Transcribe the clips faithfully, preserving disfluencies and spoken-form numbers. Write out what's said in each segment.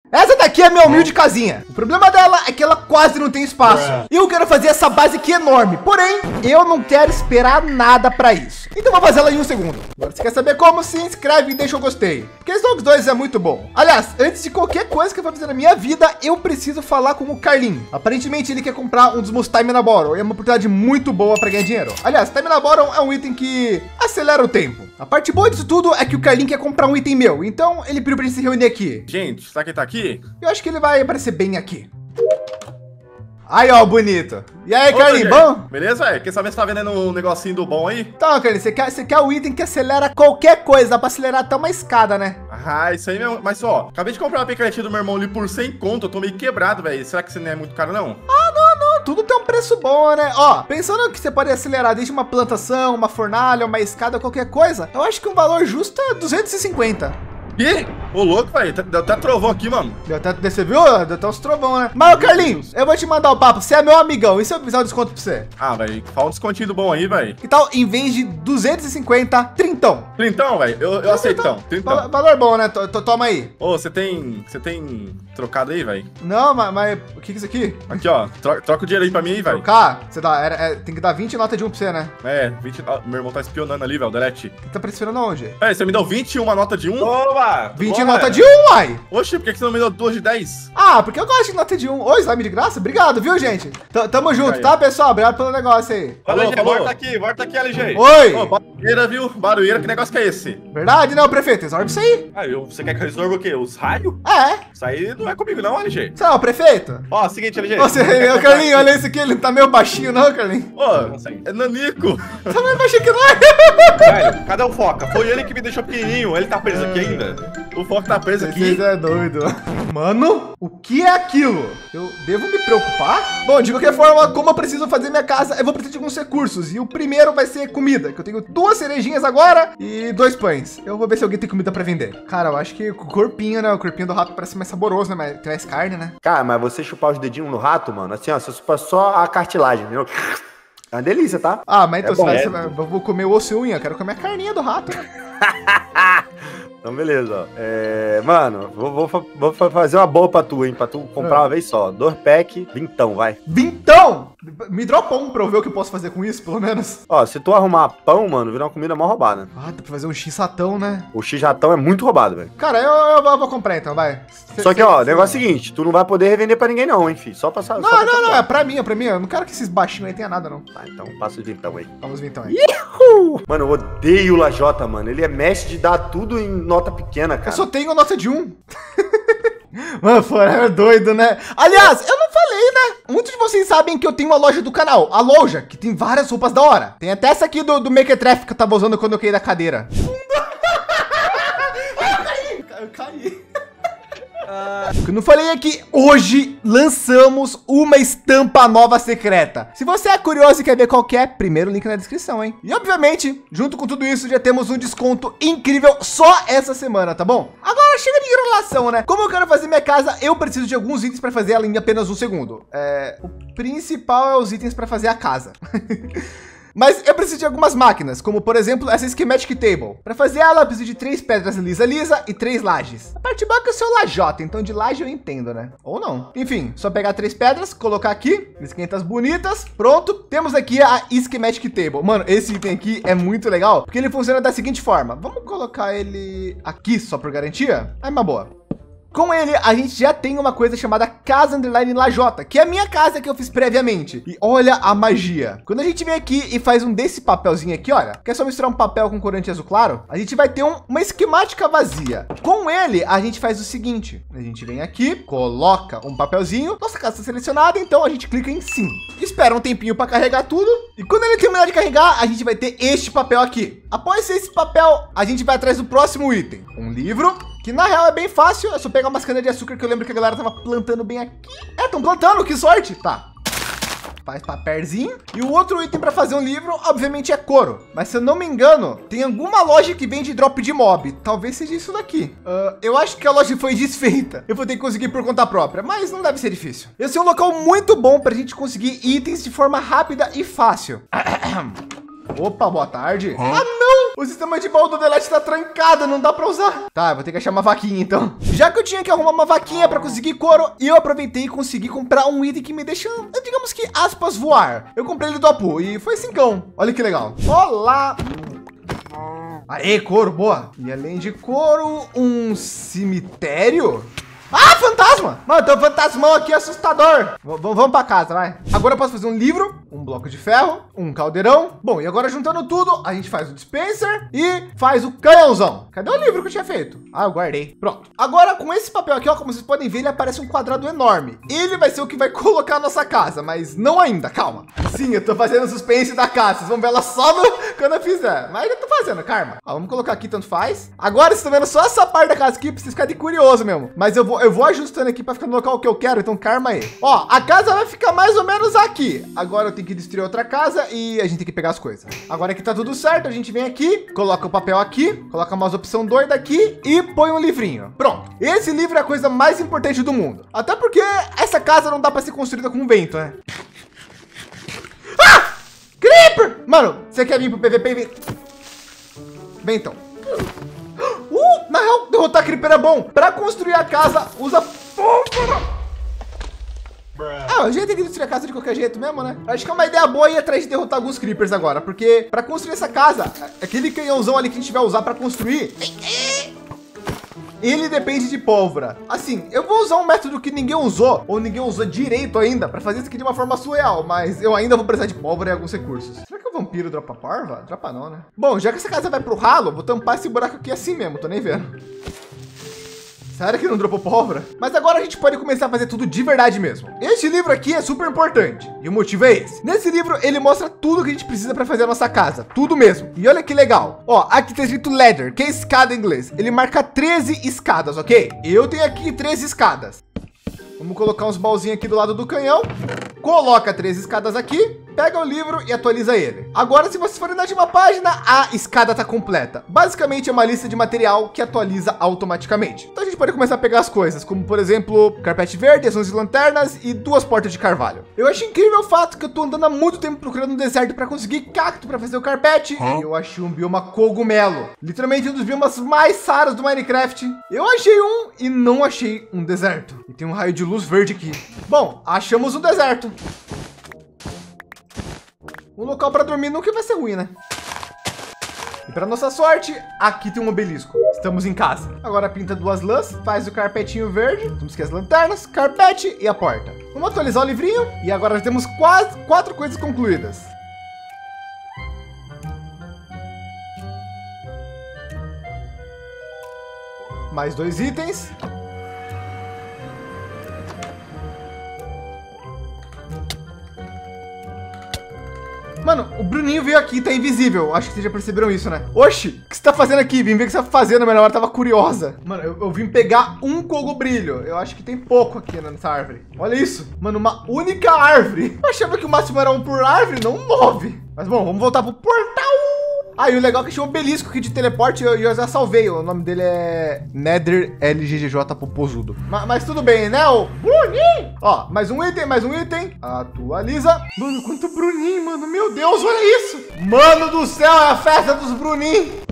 Essa daqui é a minha humilde casinha. O problema dela é que ela quase não tem espaço. E eu quero fazer essa base aqui enorme. Porém, eu não quero esperar nada para isso. Então vou fazer ela em um segundo. Agora, se quer saber como, se inscreve e deixa o gostei. Porque esse Dogs dois é muito bom. Aliás, antes de qualquer coisa que eu vou fazer na minha vida, eu preciso falar com o Carlinho. Aparentemente, ele quer comprar um dos meus Time na Bottle. E é uma oportunidade muito boa para ganhar dinheiro. Aliás, Time na Bottle é um item que acelera o tempo. A parte boa disso tudo é que o Carlinho quer comprar um item meu. Então, ele pediu pra gente se reunir aqui. Gente, será que ele tá aqui? Eu acho que ele vai aparecer bem aqui. Aí, ó, bonito. E aí, Ô, Carlinho, bom? Beleza, velho? Quer saber se tá vendendo um negocinho do bom aí? Então, Carlinho, você quer, você quer o item que acelera qualquer coisa. Dá pra acelerar até uma escada, né? Ah, isso aí mesmo. Mas, ó, acabei de comprar uma picaretinha do meu irmão ali por cem conto. Eu tô meio quebrado, velho. Será que isso não é muito caro, não? Ah, não, não. Tudo tem um preço bom, né? Ó, pensando que você pode acelerar desde uma plantação, uma fornalha, uma escada, qualquer coisa, eu acho que um valor justo é duzentos e cinquenta. Que? Ô, louco, velho. Deu até trovão aqui, mano. Deu até, você viu? Deu até uns trovão, né? Mas, ô, Carlinhos, eu vou te mandar o papo. Você é meu amigão. E se eu fizer um desconto pra você? Ah, velho. Fala um descontinho bom aí, velho. Que tal, em vez de duzentos e cinquenta, trintão? Trintão, velho. Eu, eu aceito, então. Trintão. Valor bom, né? T -t Toma aí. Ô, você tem... Você tem trocado aí, velho? Não, mas, mas... O que que é isso aqui? Aqui, ó. Troca, troca o dinheiro aí pra mim aí, velho. Trocar? Você dá... É, é, tem que dar vinte nota de um pra você, né? É, vinte... Ah, meu irmão tá espionando ali, velho. Delete. Tá precificando aonde? É, você me deu vinte e uma nota de um? Oba! vinte nota de um, uai! Oxi, por que você não me deu duas de dez? Ah, porque eu gosto de nota de um. Oi, slime de graça? Obrigado, viu, gente? T Tamo junto, aí. Tá, pessoal? Obrigado pelo negócio aí. Falou, L G, volta aqui, volta aqui, L G. Oi! Ô, barulheira, viu? Barulheira, que negócio que é esse? Verdade, não, prefeito? Resolve isso aí. Ah, eu, você quer que eu resolva o quê? Os raios? É. Isso aí não é comigo não, L G. Você é o prefeito? Ó, seguinte, L G. Você, ô, Carlinho, olha esse aqui, ele não tá meio baixinho, não, Carlinho? Ô, é nanico. Tá meio baixinho que não é? Velho, cadê o Foca? Foi ele que me deixou pequenininho, ele tá preso aqui ainda. O Foca tá preso aqui. Você é doido. Mano, o que é aquilo? Eu devo me preocupar? Bom, de qualquer forma, como eu preciso fazer minha casa, eu vou precisar de alguns recursos. E o primeiro vai ser comida, que eu tenho duas cerejinhas agora e dois pães. Eu vou ver se alguém tem comida pra vender. Cara, eu acho que o corpinho, né? O corpinho do rato parece mais saboroso, né? Mas tem mais carne, né? Cara, mas você chupar os dedinhos no rato, mano, assim, ó, você chupa só a cartilagem, entendeu? É uma delícia, tá? Ah, mas então É bom, você é. vai, eu vou comer o osso e unha, eu quero comer a carninha do rato, né? Então, beleza, ó. É, mano, vou, vou, vou fazer uma boa pra tu, hein? Pra tu comprar Ah. uma vez só. Dois pack, vintão, vai. Vintão! Me dropa um pra eu ver o que eu posso fazer com isso, pelo menos. Ó, se tu arrumar pão, mano, virar uma comida mó roubada. Ah, dá pra fazer um x-satão, né? O x-ratão é muito roubado, velho. Cara, eu, eu, eu vou comprar então, vai. Cê, Só que, cê, ó, o cê... negócio é o seguinte, tu não vai poder revender pra ninguém não, hein, filho. Só pra... Só Não, pra não, não, é pra mim, é pra mim. Eu não quero que esses baixinhos aí tenham nada, não. Tá, então passa o vintão aí. Vamos ver então aí. Uhul. Mano, eu odeio o Lajota, mano. Ele é mestre de dar tudo em nota pequena, cara. Eu só tenho nota de um. Mano, Forever é doido, né? Aliás, eu não falei, né? Muitos de vocês sabem que eu tenho uma loja do canal. A loja, que tem várias roupas da hora. Tem até essa aqui do, do Mequetrefe que eu tava usando quando eu caí da cadeira. Eu caí. Eu caí. O que eu não falei é que hoje lançamos uma estampa nova secreta. Se você é curioso e quer ver qual que é, primeiro link na descrição, hein? E obviamente, junto com tudo isso, já temos um desconto incrível só essa semana, tá bom? Agora chega de enrolação, né? Como eu quero fazer minha casa, eu preciso de alguns itens para fazer ela em apenas um segundo. É, o principal é os itens para fazer a casa. Mas eu preciso de algumas máquinas, como por exemplo essa Schematic Table. Para fazer ela, eu preciso de três pedras lisa lisa e três lajes. A parte boa é que eu sou lajota, então de laje eu entendo, né? Ou não. Enfim, só pegar três pedras, colocar aqui, esquentas bonitas, pronto. Temos aqui a Schematic Table. Mano, esse item aqui é muito legal, porque ele funciona da seguinte forma. Vamos colocar ele aqui só por garantia? É uma boa. Com ele, a gente já tem uma coisa chamada Casa Underline Lajota, que é a minha casa que eu fiz previamente. E olha a magia. Quando a gente vem aqui e faz um desse papelzinho aqui, olha, que é só misturar um papel com corante azul claro, a gente vai ter um, uma esquemática vazia. Com ele, a gente faz o seguinte. A gente vem aqui, coloca um papelzinho, nossa casa está selecionada, então a gente clica em sim. Espera um tempinho para carregar tudo. E quando ele terminar de carregar, a gente vai ter este papel aqui. Após esse papel, a gente vai atrás do próximo item. Um livro. Que na real é bem fácil, é só pegar umas canas de açúcar que eu lembro que a galera tava plantando bem aqui. É, estão plantando, que sorte. Tá. Faz papelzinho. E o outro item para fazer um livro, obviamente, é couro. Mas se eu não me engano, tem alguma loja que vende drop de mob. Talvez seja isso daqui. Uh, eu acho que a loja foi desfeita. Eu vou ter que conseguir por conta própria, mas não deve ser difícil. Esse é um local muito bom para a gente conseguir itens de forma rápida e fácil. Opa, boa tarde. Hã? Ah, não! O sistema de baú do Delete tá trancado, não dá pra usar. Tá, vou ter que achar uma vaquinha, então. Já que eu tinha que arrumar uma vaquinha pra conseguir couro, eu aproveitei e consegui comprar um item que me deixa, digamos que, aspas, voar. Eu comprei ele do Apu e foi cincão. Olha que legal. Olá! Aê, couro, boa. E além de couro, um cemitério? Ah, fantasma! Mano, tem um fantasmão aqui assustador. V vamos pra casa, vai. Agora eu posso fazer um livro, um bloco de ferro, um caldeirão. Bom, e agora juntando tudo, a gente faz o dispenser e faz o canhãozão. Cadê o livro que eu tinha feito? Ah, eu guardei. Pronto. Agora, com esse papel aqui, ó, como vocês podem ver, ele aparece um quadrado enorme. Ele vai ser o que vai colocar a nossa casa, mas não ainda, calma. Sim, eu tô fazendo suspense da casa. Vocês vão ver ela só no... quando eu fizer. Mas eu tô fazendo, karma. Ó, vamos colocar aqui, tanto faz. Agora, vocês estão vendo só essa parte da casa aqui, pra vocês ficarem curiosos mesmo. Mas eu vou Eu vou ajustando aqui para ficar no local que eu quero, então karma aí. Ó, a casa vai ficar mais ou menos aqui. Agora eu tenho que destruir outra casa e a gente tem que pegar as coisas. Agora que tá tudo certo, a gente vem aqui, coloca o papel aqui, coloca umas opção doida aqui e põe um livrinho. Pronto. Esse livro é a coisa mais importante do mundo. Até porque essa casa não dá para ser construída com vento, né? Ah! Creeper! Mano, você quer vir pro P V P? Vem, vem então. Uh, na real, derrotar Creeper é bom. Para construir a casa, usa pólvora. Ah, a gente tem que destruir a casa de qualquer jeito mesmo, né? Acho que é uma ideia boa ir atrás de derrotar alguns Creepers agora. Porque para construir essa casa, aquele canhãozão ali que a gente vai usar para construir, ele depende de pólvora. Assim, eu vou usar um método que ninguém usou, ou ninguém usou direito ainda, para fazer isso aqui de uma forma surreal, mas eu ainda vou precisar de pólvora e alguns recursos. Será que o vampiro dropa pólvora? Dropa não, né? Bom, já que essa casa vai pro ralo, vou tampar esse buraco aqui assim mesmo, tô nem vendo. Sério que não dropou pólvora? Mas agora a gente pode começar a fazer tudo de verdade mesmo. Este livro aqui é super importante. E o motivo é esse. Nesse livro, ele mostra tudo que a gente precisa para fazer a nossa casa. Tudo mesmo. E olha que legal. Ó, aqui tá escrito ladder, que é escada em inglês. Ele marca treze escadas, ok? Eu tenho aqui treze escadas. Vamos colocar uns baúzinhos aqui do lado do canhão. Coloca três escadas aqui, pega o livro e atualiza ele. Agora, se vocês forem na última página, a escada está completa. Basicamente é uma lista de material que atualiza automaticamente. Então a gente pode começar a pegar as coisas, como por exemplo, carpete verde, as onze lanternas e duas portas de carvalho. Eu acho incrível o fato que eu tô andando há muito tempo procurando um deserto para conseguir cacto para fazer o carpete. Hã? Eu achei um bioma cogumelo, literalmente um dos biomas mais raros do Minecraft. Eu achei um e não achei um deserto. E tem um raio de luz verde aqui. Bom, achamos um deserto. Um local para dormir nunca vai ser ruim, né? E para nossa sorte, aqui tem um obelisco. Estamos em casa. Agora pinta duas lãs, faz o carpetinho verde. Temos que as lanternas, carpete e a porta. Vamos atualizar o livrinho. E agora já temos quase quatro coisas concluídas. Mais dois itens. Mano, o Bruninho veio aqui, tá invisível. Acho que vocês já perceberam isso, né? Oxi, o que você tá fazendo aqui? Vim ver o que você tá fazendo, mas na hora tava curiosa. Mano, eu, eu vim pegar um cogobrilho. Eu acho que tem pouco aqui nessa árvore. Olha isso. Mano, uma única árvore. Eu achava que o máximo era um por árvore, não nove. Mas bom, vamos voltar pro portal. Ah, e o legal é que tinha um obelisco aqui de teleporte e eu, eu já salvei. O nome dele é Nether L G G J Popozudo. Mas, mas tudo bem, né? O Bruninho. Ó, mais um item, mais um item. Atualiza. Mano, quanto Bruninho, mano. Meu Deus, olha isso. Mano do céu, é a festa dos Bruninho.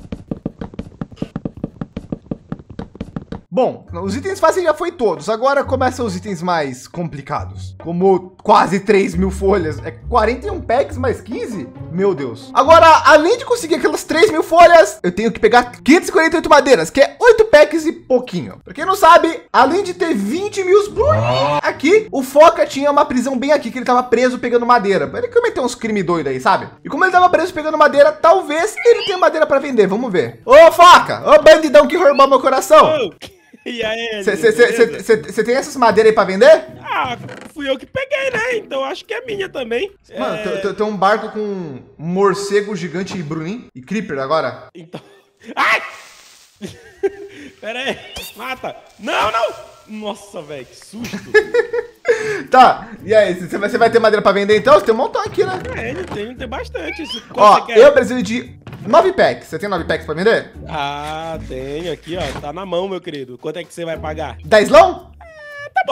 Bom, os itens fáceis já foi todos. Agora começam os itens mais complicados. Como quase três mil folhas. É quarenta e um packs mais quinze? Meu Deus. Agora, além de conseguir aquelas três mil folhas, eu tenho que pegar quinhentas e quarenta e oito madeiras, que é oito packs e pouquinho. Pra quem não sabe, além de ter vinte mil aqui, o Foca tinha uma prisão bem aqui, que ele tava preso pegando madeira. Ele cometeu uns crimes doidos aí, sabe? E como ele tava preso pegando madeira, talvez ele tenha madeira para vender. Vamos ver. Ô, Foca! Ô, bandidão que roubou meu coração! Oh. E aí, você tem essas madeiras aí para vender? Ah, fui eu que peguei, né? Então acho que é minha também. Mano, é... tem um barco com um morcego gigante e Bruninho e Creeper agora. Então... Ai! Pera aí, mata! Não, não! Nossa, velho, que susto! Tá, e aí, você vai, vai ter madeira para vender então? Você tem um montão aqui, né? É, tem, tem bastante. Isso, ó, eu preciso de nove packs. Você tem nove packs para vender? Ah, tenho aqui, ó. Tá na mão, meu querido. Quanto é que você vai pagar? Dezlão? É, tá bom, tá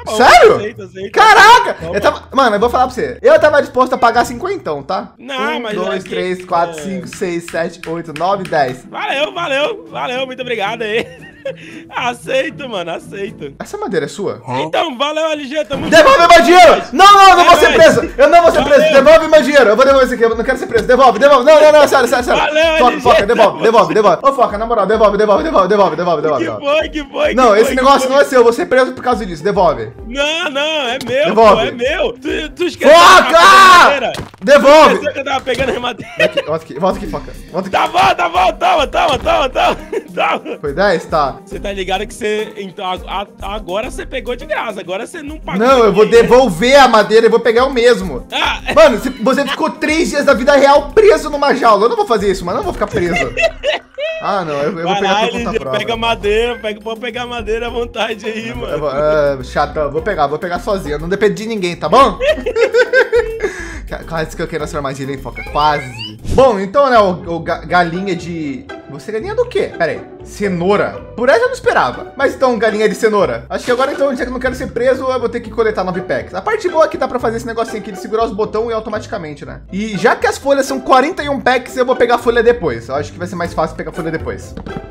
bom. Sério? Aceito, aceito. Caraca! Tá Eu tava... Mano, eu vou falar pra você. Eu tava disposto a pagar cinquentão, tá? Não, um, mas dois, aqui- três, quatro, é. cinco, seis, sete, oito, nove, dez. Valeu, valeu, valeu, muito obrigado aí. Aceito, mano, aceito. Essa madeira é sua? Então, valeu, L G, tamo Devolve meu dinheiro! Não, não, eu não É vou ser nóis. preso! Eu não vou ser preso! Valeu. Devolve meu dinheiro! Eu vou devolver isso aqui, eu não quero ser preso. Devolve, devolve. Não, não, não, sério, sério, sério. Valeu, Foca, L G. foca, devolve, devolve, devolve. Ô, Foca, na moral, devolve, devolve, devolve, devolve, devolve, devolve. Que devolve. foi, que foi, Não, que esse foi, negócio que não é seu, eu vou ser preso por causa disso. Devolve. Não, não, é meu, Devolve. pô, é meu. Tu, tu esqueceu que eu tava pegando Foca! madeira? Tu Devolve! esqueceu que eu tava pegando remadeira? Aqui, volta aqui, volta aqui, Foca. Volta aqui. Tá bom, tá bom, toma, toma, toma, toma, toma. Foi dez? Tá. Você tá ligado que você, então, a- a- agora você pegou de graça, agora você não pagou. Não, eu vou ninguém. devolver a madeira e vou pegar o mesmo. Ah, Mano, se- você ficou três dias da vida real preso numa jaula. Eu não vou fazer isso, mano. Eu não vou ficar preso. Ah, não. Eu, eu vou vai pegar lá, por L conta G, própria. pega madeira, pega, pode pegar madeira à vontade aí, Eu mano. vou, ah, chatão, vou pegar, vou pegar sozinho. Não depende de ninguém, tá bom? Quase que eu quero essa armadilha, hein, Foca? Quase. Bom, então, né, o, o ga- galinha de... Você galinha do quê? Pera aí. Cenoura. Por essa eu não esperava. Mas então, galinha de cenoura. Acho que agora, então, já que eu não quero ser preso, eu vou ter que coletar nove packs. A parte boa é que dá pra fazer esse negocinho aqui de segurar os botões e automaticamente, né? E já que as folhas são quarenta e um packs, eu vou pegar a folha depois. Eu acho que vai ser mais fácil pegar a folha depois.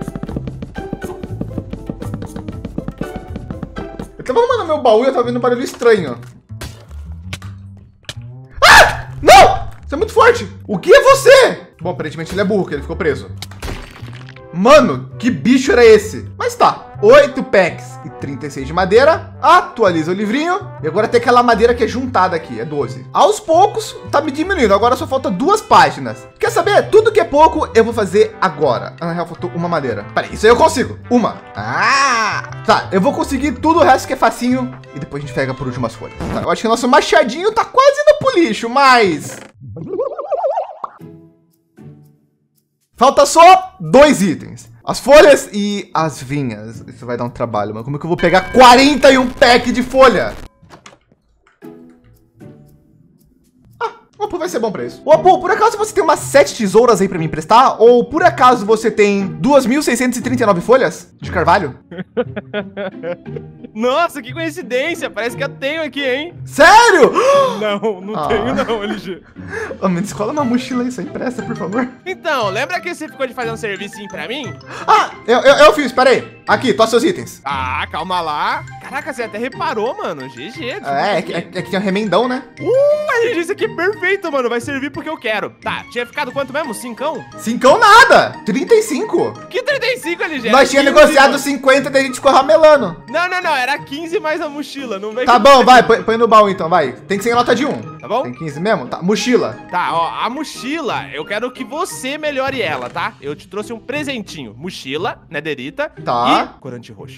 Eu tava arrumando meu baú e eu tava vendo um barulho estranho. Ah! Não! Você é muito forte. O que é você? Bom, aparentemente ele é burro, que ele ficou preso. Mano, que bicho era esse? Mas tá, oito packs e trinta e seis de madeira. Atualiza o livrinho. E agora tem aquela madeira que é juntada aqui, é doze. Aos poucos, tá me diminuindo. Agora só falta duas páginas. Quer saber? Tudo que é pouco, eu vou fazer agora. Ah, na real, faltou uma madeira. Peraí, isso aí eu consigo. Uma. Ah! Tá, eu vou conseguir tudo o resto que é facinho. E depois a gente pega por últimas folhas. Tá, eu acho que o nosso machadinho tá quase indo pro lixo, mas... Falta só dois itens. As folhas e as vinhas. Isso vai dar um trabalho, mano. Como é que eu vou pegar quarenta e um pack de folha? Ah, o Apu vai ser bom pra isso. Ô, Apu, por acaso você tem umas sete tesouras aí pra me emprestar? Ou por acaso você tem duas mil seiscentos e trinta e nove folhas de carvalho? Nossa, que coincidência. Parece que eu tenho aqui, hein? Sério? Não, não Ah. tenho não, L G. Ô, me descola uma mochila aí, só empresta, por favor. Então, lembra que você ficou de fazer um servicinho pra mim? Ah, eu, eu, eu fiz, peraí. Aqui, tô seus itens. Ah, calma lá. Caraca, você até reparou, mano. G G. É, é, que- é, é que tem um remendão, né? Uh, L G, isso aqui é perfeito, mano. Vai servir porque eu quero. Tá, tinha ficado quanto mesmo? Cincão? Cincão nada. trinta e cinco. Que trinta e cinco, L G? Nós Era tínhamos quinze, negociado mano. cinquenta, daí a gente ficou ramelando. Não, não, não. Era quinze mais a mochila. Não vem Tá bom, vai, põe, põe no baú então, vai. Tem que ser em nota de um. Tá bom? Tem quinze mesmo? Tá, mochila. Tá, ó, a mochila, eu quero que você melhore ela, tá? Eu te trouxe um presentinho. Mochila, nederita Tá. e corante roxo.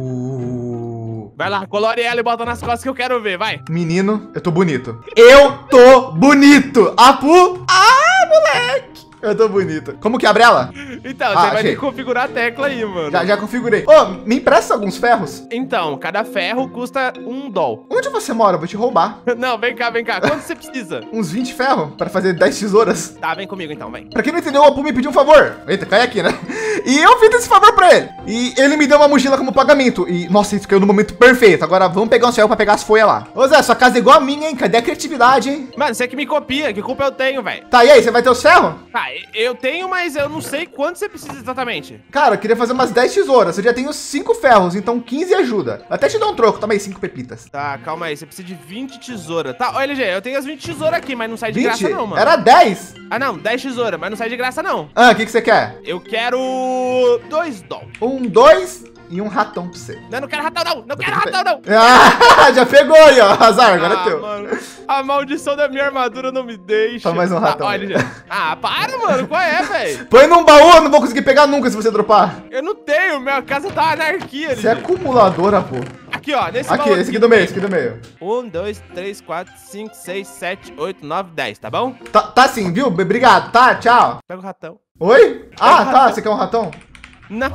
Uh, Vai lá, colore ela e bota nas costas que eu quero ver, vai. menino, eu tô bonito. Eu tô bonito. Apu. Ah, moleque. Eu tô bonito. Como que abre ela? Então, Ah, você vai achei. ter que configurar a tecla aí, mano. Já, já configurei. Ô, me empresta alguns ferros? Então, cada ferro custa um doll. Onde você mora? Eu vou te roubar. Não, vem cá, vem cá. Quanto você precisa? Uns vinte ferros para fazer dez tesouras. Tá, vem comigo então, vem. Pra quem não entendeu, o Apu me pediu um favor. Eita, cai aqui, né? E eu fiz esse favor pra ele. E ele me deu uma mochila como pagamento. E, nossa, isso caiu no momento perfeito. Agora vamos pegar um ferro pra pegar as folhas lá. Ô Zé, sua casa é igual a minha, hein? Cadê a criatividade, hein? Mano, você que me copia, que culpa eu tenho, velho? Tá, e aí, você vai ter os ferros? Tá, eu tenho, mas eu não sei quanto você precisa exatamente. Cara, eu queria fazer umas dez tesouras. Eu já tenho cinco ferros, então quinze ajuda. Até te dou um troco, toma aí cinco pepitas. Tá, calma aí, você precisa de vinte tesouras. Tá, ó, L G, eu tenho as vinte tesouras aqui, mas não sai de vinte? graça não, mano. Era dez. Ah, não, dez tesouras, mas não sai de graça não. Ah, o que, que você quer? Eu quero dois doll. Um, dois e um ratão pra você. Não, não quero ratão não, não quero ratão não. Ah, já pegou aí, ó. Azar, agora Ah, é teu. mano, a maldição da minha armadura não me deixa. Toma mais um ratão. Tá, ó, L G. Ah, para, mano, qual é, velho? Põe num baú, eu não vou conseguir pegar nunca se você dropar. Eu não tenho, minha casa tá anarquia, L G. Você é acumuladora, pô. Aqui, ó, nesse Aqui, baú esse aqui do meio, esse aqui do meio. Um, dois, três, quatro, cinco, seis, sete, oito, nove, dez, tá bom? Tá, tá sim, viu? Obrigado, tá? Tchau. Pega o ratão. Oi? Ah, um tá. ratão. Você quer um ratão? Não.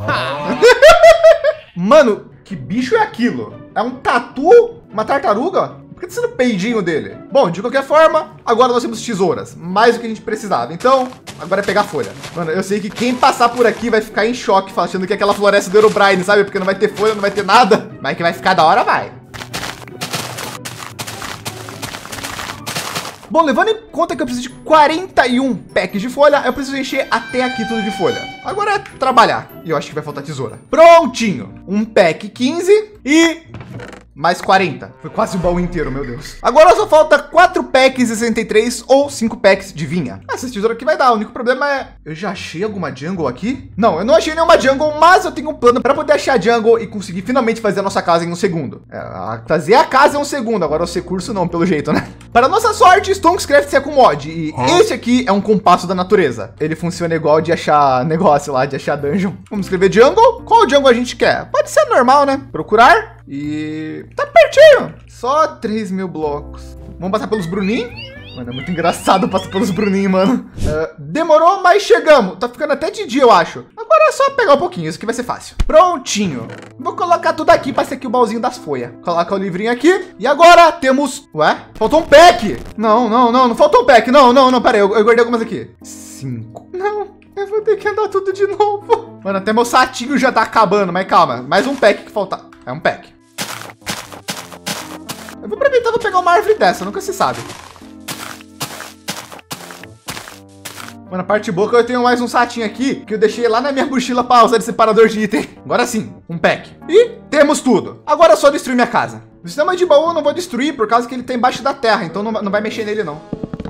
Mano, que bicho é aquilo? É um tatu? Uma tartaruga? Por que tá sendo o peidinho dele? Bom, de qualquer forma, agora nós temos tesouras. Mais do que a gente precisava. Então, agora é pegar folha. Mano, eu sei que quem passar por aqui vai ficar em choque, achando que é aquela floresta do Herobrine, sabe? Porque não vai ter folha, não vai ter nada. Mas que vai ficar da hora, vai. Bom, levando em conta que eu preciso de quarenta e um packs de folha, eu preciso encher até aqui tudo de folha. Agora é trabalhar. E eu acho que vai faltar tesoura. Prontinho. Um pack quinze e... mais quarenta. Foi quase o baú inteiro, meu Deus. Agora só falta quatro packs de sessenta e três ou cinco packs de vinha. Essa tesoura aqui vai dar. O único problema é... eu já achei alguma jungle aqui? Não, eu não achei nenhuma jungle, mas eu tenho um plano para poder achar jungle e conseguir finalmente fazer a nossa casa em um segundo. É, a, fazer a casa em um segundo. Agora o recurso não, pelo jeito, né? Para nossa sorte, Stonkscraft com mod. E hum? esse aqui é um compasso da natureza. Ele funciona igual de achar negócio lá, de achar dungeon. Vamos escrever jungle. Qual jungle a gente quer? Pode ser normal, né? Procurar. E tá pertinho. Só três mil blocos. Vamos passar pelos Bruninho. Mano, é muito engraçado passar pelos Bruninho, mano. Uh, demorou, mas chegamos. Tá ficando até de dia, eu acho. Agora é só pegar um pouquinho. Isso aqui vai ser fácil. Prontinho. Vou colocar tudo aqui para ser aqui o baúzinho das folhas. Coloca o livrinho aqui. E agora temos... ué? Faltou um pack. Não, não, não. Não faltou um pack. Não, não, não. Pera aí. Eu, eu guardei algumas aqui. Cinco. Não. Eu vou ter que andar tudo de novo. Mano, até meu satinho já tá acabando. Mas calma. Mais um pack que falta. É um pack. Eu vou aproveitar, vou pegar uma árvore dessa, nunca se sabe. Mano, a parte boa é que eu tenho mais um satinho aqui, que eu deixei lá na minha mochila para usar de separador de item. Agora sim, um pack. E temos tudo. Agora é só destruir minha casa. O sistema de baú eu não vou destruir, por causa que ele tá embaixo da terra, então não, não vai mexer nele não.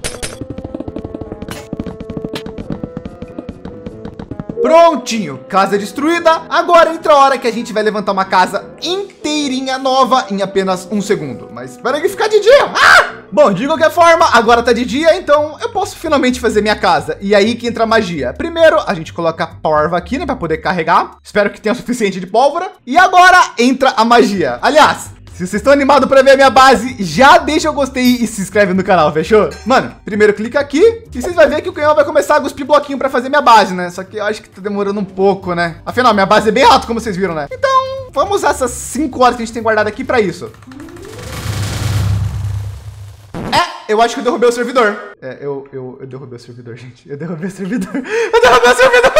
Prontinho, casa destruída. Agora entra a hora que a gente vai levantar uma casa inteirinha nova em apenas um segundo. Mas espera que ficar de dia. Ah! Bom, de qualquer forma, agora tá de dia, então eu posso finalmente fazer minha casa. E aí que entra a magia. Primeiro, a gente coloca a pólvora aqui, né, para poder carregar. Espero que tenha o suficiente de pólvora. E agora entra a magia. Aliás, se vocês estão animados para ver a minha base, já deixa o gostei e se inscreve no canal, fechou? Mano, primeiro clica aqui e vocês vão ver que o canhão vai começar a cuspir bloquinho para fazer minha base, né? Só que eu acho que tá demorando um pouco, né? Afinal, minha base é bem alta, como vocês viram, né? Então, vamos usar essas cinco horas que a gente tem guardado aqui para isso. É, eu acho que eu derrubei o servidor. É, eu, eu, eu derrubei o servidor, gente. Eu derrubei o servidor. Eu derrubei o servidor.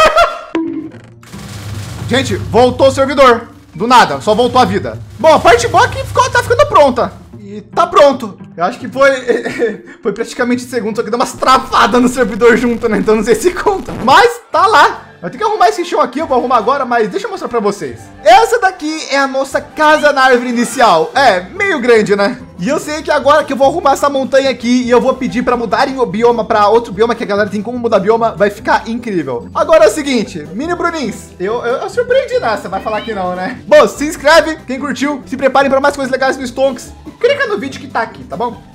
Gente, voltou o servidor. Do nada, só voltou a vida. Bom, a parte boa aqui ficou, tá ficando pronta. E tá pronto. Eu acho que foi, foi praticamente segundo, só que deu umas travadas no servidor junto, né? Então não sei se conta. Mas tá lá. Eu tenho que arrumar esse chão aqui, eu vou arrumar agora, mas deixa eu mostrar pra vocês. Essa daqui é a nossa casa na árvore inicial. É, meio grande, né? E eu sei que agora que eu vou arrumar essa montanha aqui e eu vou pedir pra mudarem o bioma pra outro bioma, que a galera tem como mudar bioma, vai ficar incrível. Agora é o seguinte, mini Brunins, eu, eu, eu surpreendi nessa, vai falar que não, né? Bom, se inscreve, quem curtiu, se preparem pra mais coisas legais no Stonks e clica no vídeo que tá aqui, tá bom?